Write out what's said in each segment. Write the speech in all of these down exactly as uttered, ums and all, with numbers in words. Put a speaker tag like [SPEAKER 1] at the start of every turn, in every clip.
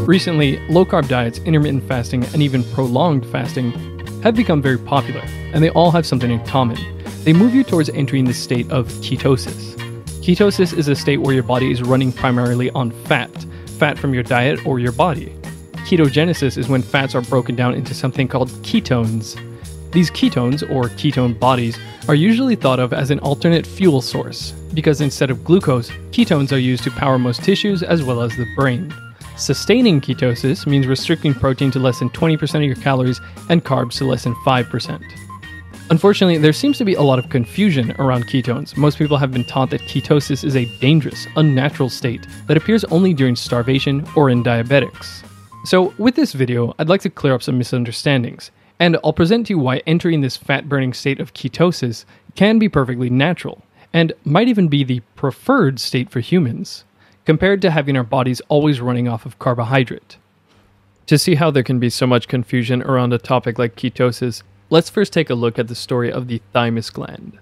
[SPEAKER 1] Recently, low-carb diets, intermittent fasting, and even prolonged fasting have become very popular, and they all have something in common. They move you towards entering the state of ketosis. Ketosis is a state where your body is running primarily on fat, fat from your diet or your body. Ketogenesis is when fats are broken down into something called ketones. These ketones, or ketone bodies, are usually thought of as an alternate fuel source, because instead of glucose, ketones are used to power most tissues as well as the brain. Sustaining ketosis means restricting protein to less than twenty percent of your calories and carbs to less than five percent. Unfortunately, there seems to be a lot of confusion around ketones. Most people have been taught that ketosis is a dangerous, unnatural state that appears only during starvation or in diabetics. So, with this video, I'd like to clear up some misunderstandings, and I'll present to you why entering this fat-burning state of ketosis can be perfectly natural, and might even be the preferred state for humans, compared to having our bodies always running off of carbohydrate. To see how there can be so much confusion around a topic like ketosis, let's first take a look at the story of the thymus gland.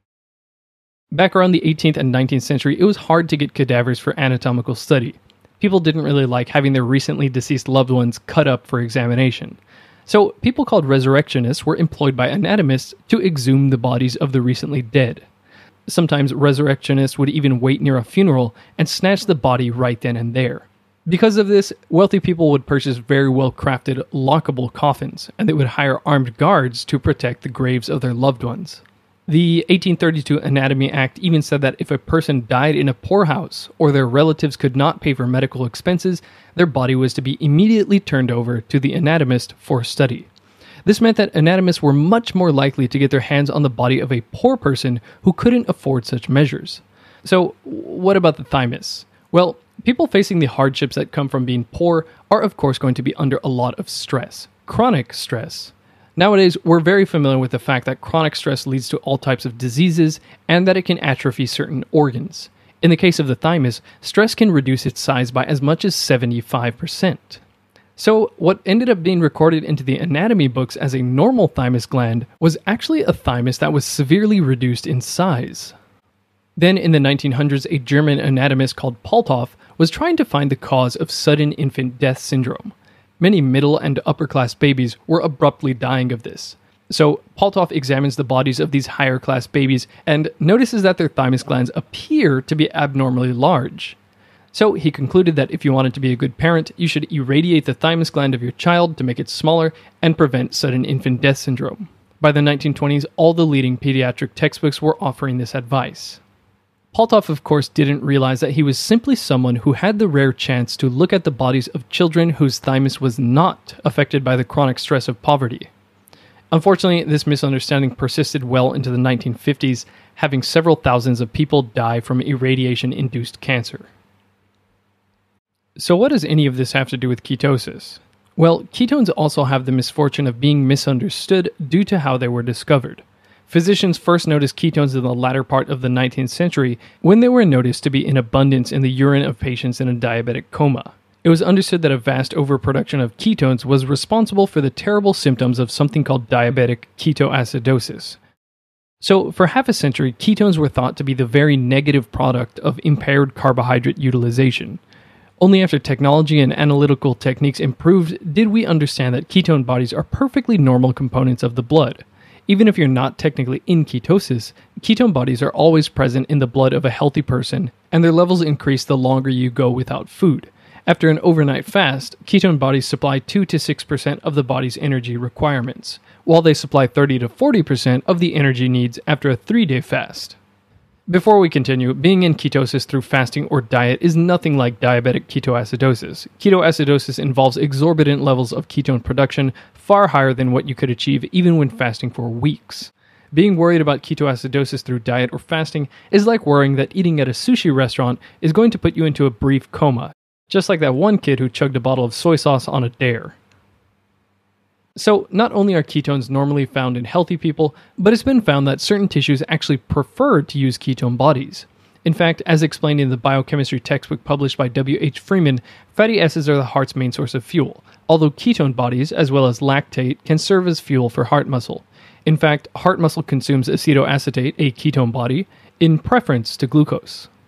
[SPEAKER 1] Back around the eighteenth and nineteenth century, it was hard to get cadavers for anatomical study. People didn't really like having their recently deceased loved ones cut up for examination. So people called resurrectionists were employed by anatomists to exhume the bodies of the recently dead. Sometimes resurrectionists would even wait near a funeral and snatch the body right then and there. Because of this, wealthy people would purchase very well-crafted, lockable coffins, and they would hire armed guards to protect the graves of their loved ones. The eighteen thirty-two Anatomy Act even said that if a person died in a poorhouse or their relatives could not pay for medical expenses, their body was to be immediately turned over to the anatomist for study. This meant that anatomists were much more likely to get their hands on the body of a poor person who couldn't afford such measures. So, what about the thymus? Well, people facing the hardships that come from being poor are of course going to be under a lot of stress, chronic stress. Nowadays, we're very familiar with the fact that chronic stress leads to all types of diseases and that it can atrophy certain organs. In the case of the thymus, stress can reduce its size by as much as seventy-five percent. So, what ended up being recorded into the anatomy books as a normal thymus gland was actually a thymus that was severely reduced in size. Then, in the nineteen hundreds, a German anatomist called Palthoff was trying to find the cause of sudden infant death syndrome. Many middle and upper-class babies were abruptly dying of this. So, Palthoff examines the bodies of these higher-class babies and notices that their thymus glands appear to be abnormally large. So, he concluded that if you wanted to be a good parent, you should irradiate the thymus gland of your child to make it smaller and prevent sudden infant death syndrome. By the nineteen twenties, all the leading pediatric textbooks were offering this advice. Palthoff, of course, didn't realize that he was simply someone who had the rare chance to look at the bodies of children whose thymus was not affected by the chronic stress of poverty. Unfortunately, this misunderstanding persisted well into the nineteen fifties, having several thousands of people die from irradiation-induced cancer. So what does any of this have to do with ketosis? Well, ketones also have the misfortune of being misunderstood due to how they were discovered. Physicians first noticed ketones in the latter part of the nineteenth century when they were noticed to be in abundance in the urine of patients in a diabetic coma. It was understood that a vast overproduction of ketones was responsible for the terrible symptoms of something called diabetic ketoacidosis. So, for half a century, ketones were thought to be the very negative product of impaired carbohydrate utilization. Only after technology and analytical techniques improved did we understand that ketone bodies are perfectly normal components of the blood. Even if you're not technically in ketosis, ketone bodies are always present in the blood of a healthy person, and their levels increase the longer you go without food. After an overnight fast, ketone bodies supply two to six percent of the body's energy requirements, while they supply thirty to forty percent of the energy needs after a three-day fast. Before we continue, being in ketosis through fasting or diet is nothing like diabetic ketoacidosis. Ketoacidosis involves exorbitant levels of ketone production, far higher than what you could achieve even when fasting for weeks. Being worried about ketoacidosis through diet or fasting is like worrying that eating at a sushi restaurant is going to put you into a brief coma, just like that one kid who chugged a bottle of soy sauce on a dare. So, not only are ketones normally found in healthy people, but it's been found that certain tissues actually prefer to use ketone bodies. In fact, as explained in the biochemistry textbook published by W H Freeman, fatty acids are the heart's main source of fuel, although ketone bodies, as well as lactate, can serve as fuel for heart muscle. In fact, heart muscle consumes acetoacetate, a ketone body, in preference to glucose.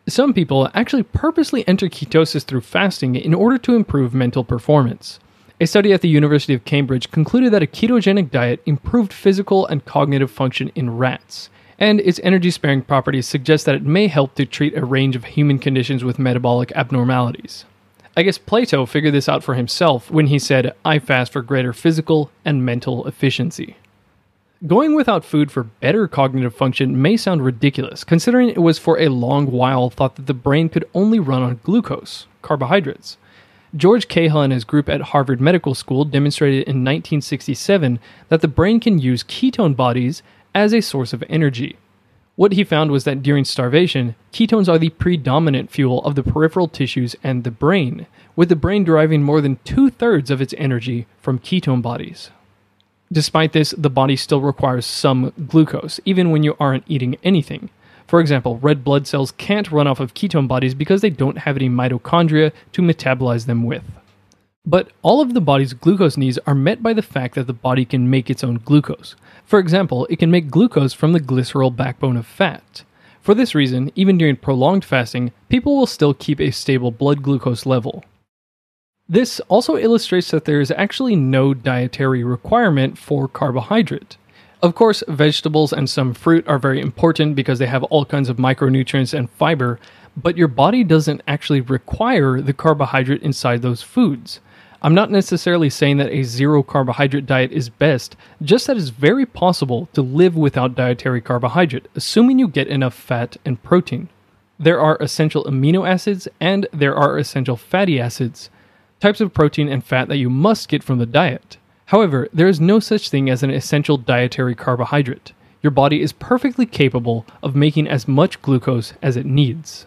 [SPEAKER 1] Some people actually purposely enter ketosis through fasting in order to improve mental performance. A study at the University of Cambridge concluded that a ketogenic diet improved physical and cognitive function in rats, and its energy-sparing properties suggest that it may help to treat a range of human conditions with metabolic abnormalities. I guess Plato figured this out for himself when he said, "I fast for greater physical and mental efficiency." Going without food for better cognitive function may sound ridiculous, considering it was for a long while thought that the brain could only run on glucose, carbohydrates. George Cahill and his group at Harvard Medical School demonstrated in nineteen sixty-seven that the brain can use ketone bodies as a source of energy. What he found was that during starvation, ketones are the predominant fuel of the peripheral tissues and the brain, with the brain deriving more than two-thirds of its energy from ketone bodies. Despite this, the body still requires some glucose, even when you aren't eating anything. For example, red blood cells can't run off of ketone bodies because they don't have any mitochondria to metabolize them with. But all of the body's glucose needs are met by the fact that the body can make its own glucose. For example, it can make glucose from the glycerol backbone of fat. For this reason, even during prolonged fasting, people will still keep a stable blood glucose level. This also illustrates that there is actually no dietary requirement for carbohydrate. Of course, vegetables and some fruit are very important because they have all kinds of micronutrients and fiber, but your body doesn't actually require the carbohydrate inside those foods. I'm not necessarily saying that a zero carbohydrate diet is best, just that it's very possible to live without dietary carbohydrate, assuming you get enough fat and protein. There are essential amino acids and there are essential fatty acids, types of protein and fat that you must get from the diet. However, there is no such thing as an essential dietary carbohydrate. Your body is perfectly capable of making as much glucose as it needs.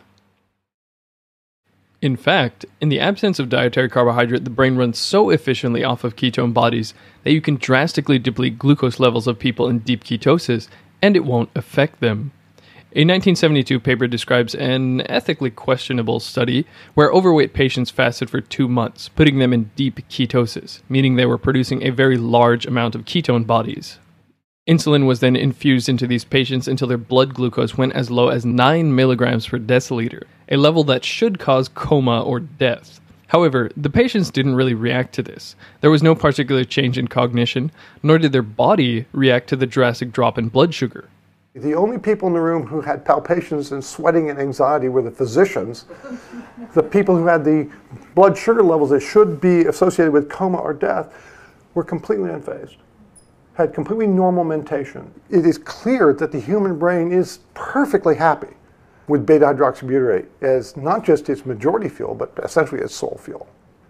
[SPEAKER 1] In fact, in the absence of dietary carbohydrate, the brain runs so efficiently off of ketone bodies that you can drastically deplete glucose levels of people in deep ketosis, and it won't affect them. A nineteen seventy-two paper describes an ethically questionable study where overweight patients fasted for two months, putting them in deep ketosis, meaning they were producing a very large amount of ketone bodies. Insulin was then infused into these patients until their blood glucose went as low as nine milligrams per deciliter, a level that should cause coma or death. However, the patients didn't really react to this. There was no particular change in cognition, nor did their body react to the drastic drop in blood sugar.
[SPEAKER 2] The only people in the room who had palpitations and sweating and anxiety were the physicians. The people who had the blood sugar levels that should be associated with coma or death were completely unfazed, had completely normal mentation. It is clear that the human brain is perfectly happy with beta-hydroxybutyrate as not just its majority fuel, but essentially its sole fuel.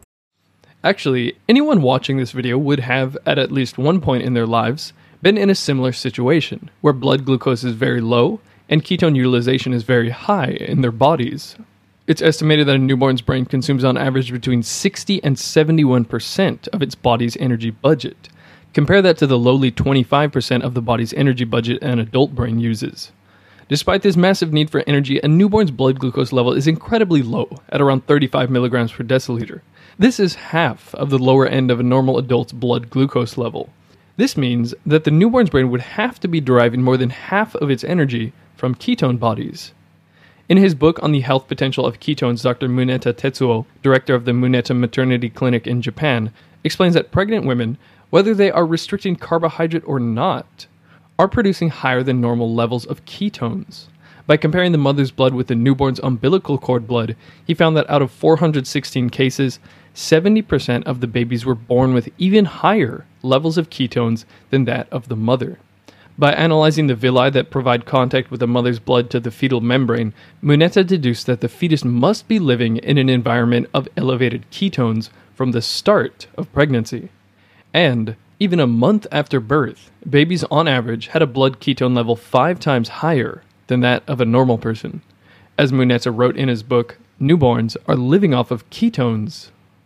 [SPEAKER 1] Actually, anyone watching this video would have, at at least one point in their lives, been in a similar situation, where blood glucose is very low and ketone utilization is very high in their bodies. It's estimated that a newborn's brain consumes on average between sixty and seventy-one percent of its body's energy budget. Compare that to the lowly twenty-five percent of the body's energy budget an adult brain uses. Despite this massive need for energy, a newborn's blood glucose level is incredibly low, at around thirty-five milligrams per deciliter. This is half of the lower end of a normal adult's blood glucose level. This means that the newborn's brain would have to be deriving more than half of its energy from ketone bodies. In his book on the health potential of ketones, Doctor Muneta Tetsuo, director of the Muneta Maternity Clinic in Japan, explains that pregnant women, whether they are restricting carbohydrate or not, are producing higher than normal levels of ketones. By comparing the mother's blood with the newborn's umbilical cord blood, he found that out of four hundred sixteen cases, seventy percent of the babies were born with even higher levels of ketones than that of the mother. By analyzing the villi that provide contact with the mother's blood to the fetal membrane, Muneta deduced that the fetus must be living in an environment of elevated ketones from the start of pregnancy. And, even a month after birth, babies on average had a blood ketone level five times higher than that of a normal person. As Muneta wrote in his book, newborns are living off of ketones.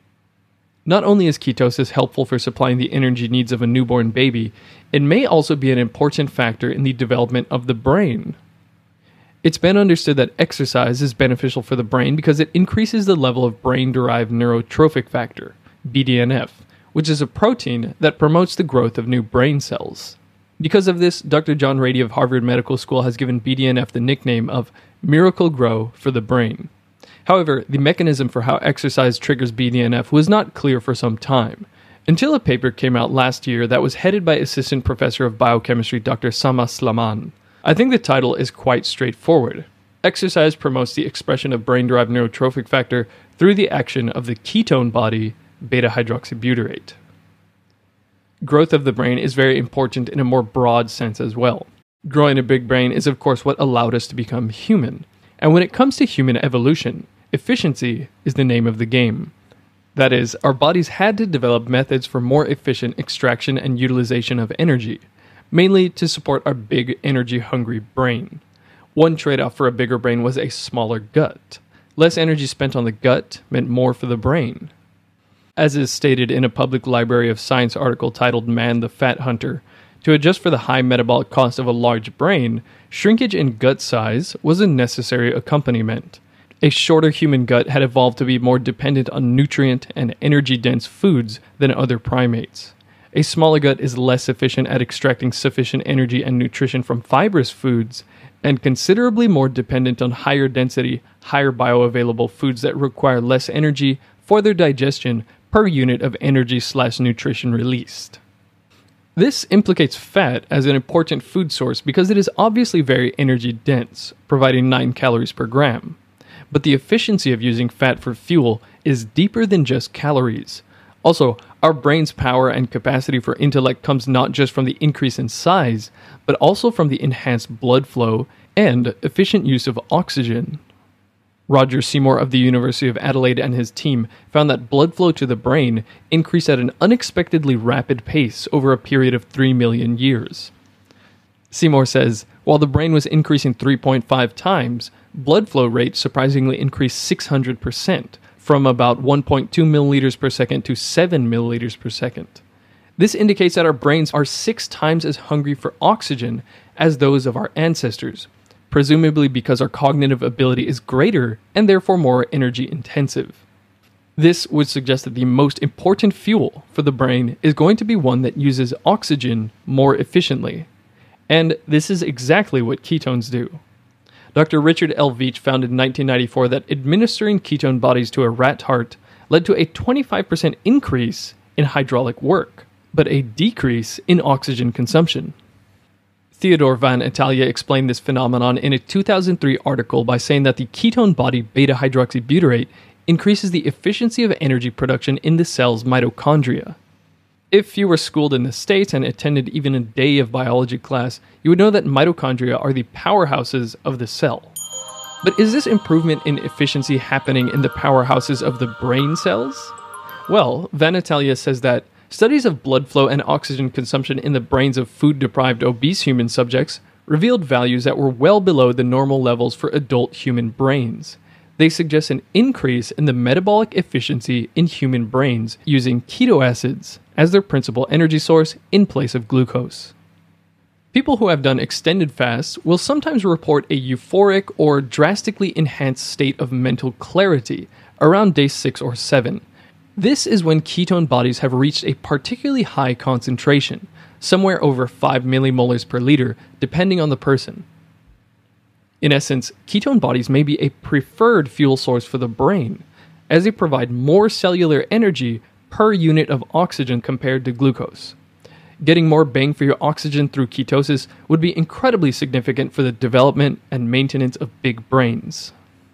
[SPEAKER 1] Not only is ketosis helpful for supplying the energy needs of a newborn baby, it may also be an important factor in the development of the brain. It's been understood that exercise is beneficial for the brain because it increases the level of brain-derived neurotrophic factor, B D N F, which is a protein that promotes the growth of new brain cells. Because of this, Doctor John Rady of Harvard Medical School has given B D N F the nickname of Miracle Grow for the brain. However, the mechanism for how exercise triggers B D N F was not clear for some time, until a paper came out last year that was headed by Assistant Professor of Biochemistry Doctor Sama Slaman. I think the title is quite straightforward. Exercise promotes the expression of brain-derived neurotrophic factor through the action of the ketone body, beta-hydroxybutyrate. Growth of the brain is very important in a more broad sense as well. Growing a big brain is of course what allowed us to become human. And when it comes to human evolution, efficiency is the name of the game. That is, our bodies had to develop methods for more efficient extraction and utilization of energy, mainly to support our big energy-hungry brain. One trade-off for a bigger brain was a smaller gut. Less energy spent on the gut meant more for the brain. As is stated in a public Library of Science article titled Man the Fat Hunter, to adjust for the high metabolic cost of a large brain, shrinkage in gut size was a necessary accompaniment. A shorter human gut had evolved to be more dependent on nutrient and energy-dense foods than other primates. A smaller gut is less efficient at extracting sufficient energy and nutrition from fibrous foods, and considerably more dependent on higher density, higher bioavailable foods that require less energy for their digestion per unit of energy slash nutrition released. This implicates fat as an important food source because it is obviously very energy dense, providing nine calories per gram. But the efficiency of using fat for fuel is deeper than just calories. Also, our brain's power and capacity for intellect comes not just from the increase in size, but also from the enhanced blood flow and efficient use of oxygen. Roger Seymour of the University of Adelaide and his team found that blood flow to the brain increased at an unexpectedly rapid pace over a period of three million years. Seymour says, while the brain was increasing three point five times, blood flow rate surprisingly increased six hundred percent, from about one point two milliliters per second to seven milliliters per second. This indicates that our brains are six times as hungry for oxygen as those of our ancestors, presumably because our cognitive ability is greater and therefore more energy intensive. This would suggest that the most important fuel for the brain is going to be one that uses oxygen more efficiently. And this is exactly what ketones do. Doctor Richard L. Veach found in nineteen ninety-four that administering ketone bodies to a rat heart led to a twenty-five percent increase in hydraulic work, but a decrease in oxygen consumption. Theodore Van Italia explained this phenomenon in a two thousand three article by saying that the ketone body beta-hydroxybutyrate increases the efficiency of energy production in the cell's mitochondria. If you were schooled in the States and attended even a day of biology class, you would know that mitochondria are the powerhouses of the cell. But is this improvement in efficiency happening in the powerhouses of the brain cells? Well, Van Italia says that studies of blood flow and oxygen consumption in the brains of food-deprived obese human subjects revealed values that were well below the normal levels for adult human brains. They suggest an increase in the metabolic efficiency in human brains using keto acids as their principal energy source in place of glucose. People who have done extended fasts will sometimes report a euphoric or drastically enhanced state of mental clarity around day six or seven. This is when ketone bodies have reached a particularly high concentration, somewhere over five millimolars per liter, depending on the person. In essence, ketone bodies may be a preferred fuel source for the brain, as they provide more cellular energy per unit of oxygen compared to glucose. Getting more bang for your oxygen through ketosis would be incredibly significant for the development and maintenance of big brains.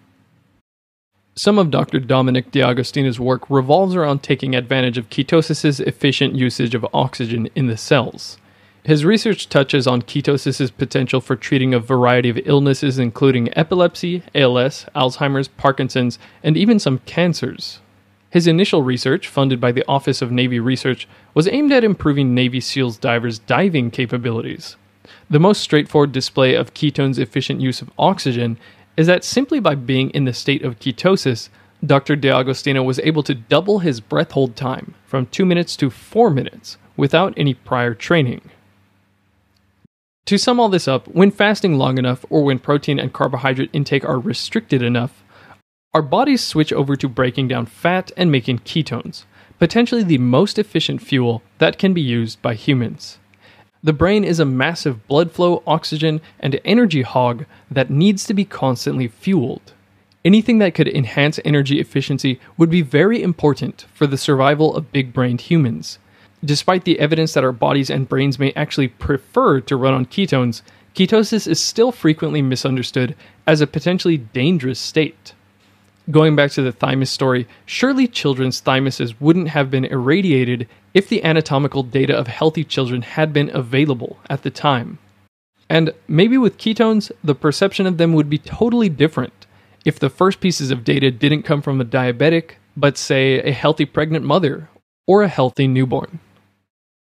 [SPEAKER 1] Some of Doctor Dominic D'Agostino's work revolves around taking advantage of ketosis's efficient usage of oxygen in the cells. His research touches on ketosis's potential for treating a variety of illnesses including epilepsy, A L S, Alzheimer's, Parkinson's, and even some cancers. His initial research, funded by the Office of Navy Research, was aimed at improving Navy SEALs divers' diving capabilities. The most straightforward display of ketones' efficient use of oxygen is that simply by being in the state of ketosis, Doctor D'Agostino was able to double his breath hold time from two minutes to four minutes without any prior training. To sum all this up, when fasting long enough or when protein and carbohydrate intake are restricted enough, our bodies switch over to breaking down fat and making ketones, potentially the most efficient fuel that can be used by humans. The brain is a massive blood flow, oxygen, and energy hog that needs to be constantly fueled. Anything that could enhance energy efficiency would be very important for the survival of big-brained humans. Despite the evidence that our bodies and brains may actually prefer to run on ketones, ketosis is still frequently misunderstood as a potentially dangerous state. Going back to the thymus story, surely children's thymuses wouldn't have been irradiated if the anatomical data of healthy children had been available at the time. And maybe with ketones, the perception of them would be totally different if the first pieces of data didn't come from a diabetic, but say a healthy pregnant mother or a healthy newborn.